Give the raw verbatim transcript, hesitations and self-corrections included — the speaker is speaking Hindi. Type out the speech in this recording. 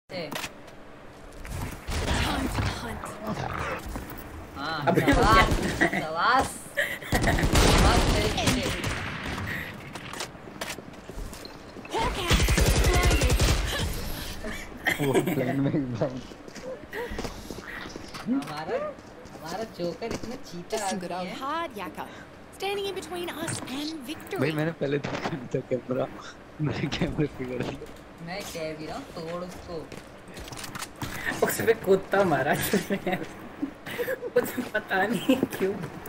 हाँ अबे वो क्या सवास वो प्लेन में ब्लाइंड हमारा हमारा जोकर इतना चीता आदमी है। hard yakka, standing in between us and victory. भाई मैंने पहले देखा नहीं था कैमरा, मेरे कैमरे पे कर दिया। मैं कह भी रहा हूँ तोड़ उसको। उस पे कुत्ता मारा मुझे पता नहीं क्यों।